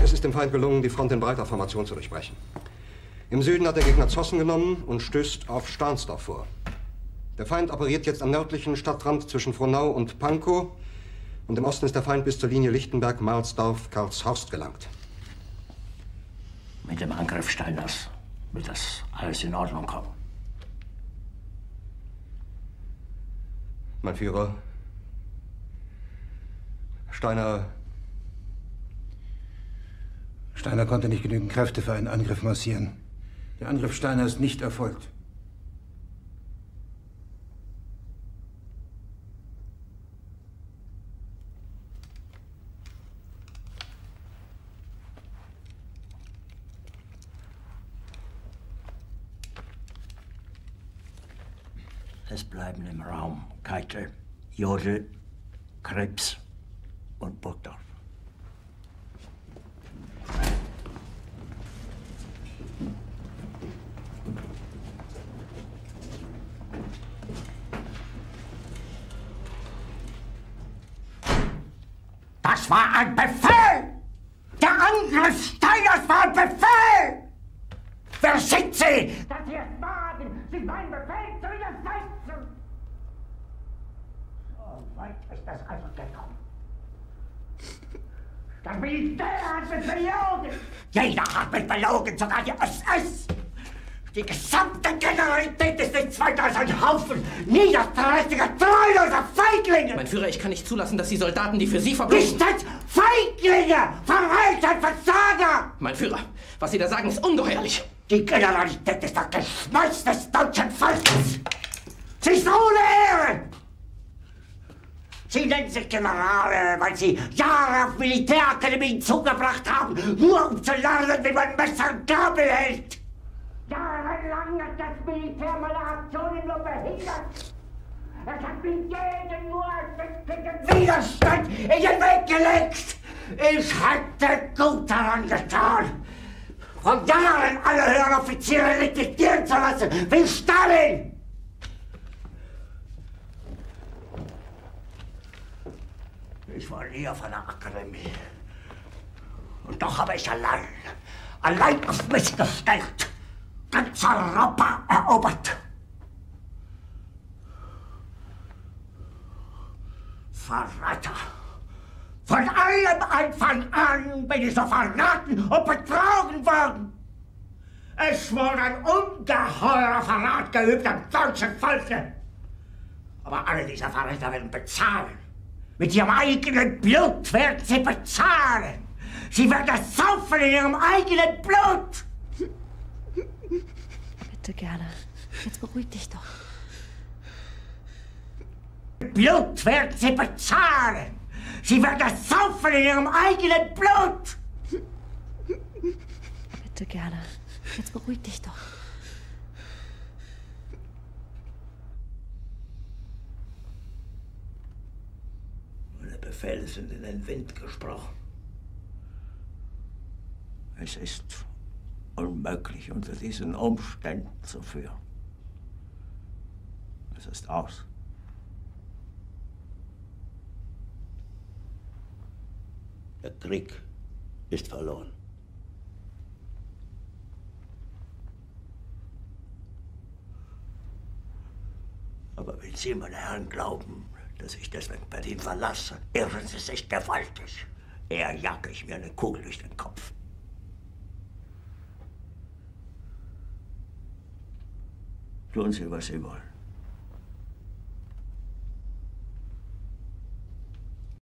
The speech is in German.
Es ist dem Feind gelungen, die Front in breiter Formation zu durchbrechen. Im Süden hat der Gegner Zossen genommen und stößt auf Stahnsdorf vor. Der Feind operiert jetzt am nördlichen Stadtrand zwischen Frohnau und Pankow. Und im Osten ist der Feind bis zur Linie Lichtenberg-Marsdorf-Karlshorst gelangt. Mit dem Angriff Steiners wird das alles in Ordnung kommen. Mein Führer, Steiner konnte nicht genügend Kräfte für einen Angriff massieren. Der Angriff Steiner ist nicht erfolgt. Es bleiben im Raum Keitel, Jodl, Krebs und Burgdorf. Das war ein Befehl! Der Angriff Steiners war ein Befehl! Wer sind Sie, dass Sie es wagen, sich meinen Befehl zu widersetzen? So weit ist das also gekommen. Das Militär hat mich belogen! Jeder hat mich belogen, sogar die SS! Die gesamte Generalität ist nichts weiter als ein Haufen niederträchtiger, treuloser Feiglinge! Mein Führer, ich kann nicht zulassen, dass die Soldaten, die für Sie verbringen... Nicht als Feiglinge! Verreiter, Versager! Mein Führer, was Sie da sagen, ist ungeheuerlich! Die Generalität ist das Geschmeiß des deutschen Volkes! Sie ist ohne Ehre! Sie nennen sich Generale, weil Sie Jahre auf Militärakademien zugebracht haben, nur um zu lernen, wie man Messer und Gabel hält! Jahrelang hat das Militär meine Aktionen nur behindert. Es hat mir jeden nur ersichtlichen Widerstand in den Weg gelegt. Ich hätte gut daran getan, von Jahren alle höheren Offiziere liquidieren zu lassen, wie Stalin. Ich war nie auf einer Akademie. Und doch habe ich allein auf mich gestellt, ganz Europa erobert. Verräter! Von allem Anfang an bin ich so verraten und betrogen worden. Es wurde ein ungeheurer Verrat geübt am deutschen Volke. Aber alle diese Verräter werden bezahlen. Mit ihrem eigenen Blut werden sie bezahlen. Sie werden es saufen in ihrem eigenen Blut. Bitte gerne. Jetzt beruhig dich doch. Blut werden sie bezahlen. Sie werden es saufen in ihrem eigenen Blut. Bitte gerne. Jetzt beruhig dich doch. Meine Befehle sind in den Wind gesprochen. Es ist unmöglich, unter diesen Umständen zu führen. Es ist aus. Der Krieg ist verloren. Aber wenn Sie, meine Herren, glauben, dass ich deswegen Berlin verlasse, irren Sie sich gewaltig. Eher jage ich mir eine Kugel durch den Kopf. Tun Sie, was Sie wollen.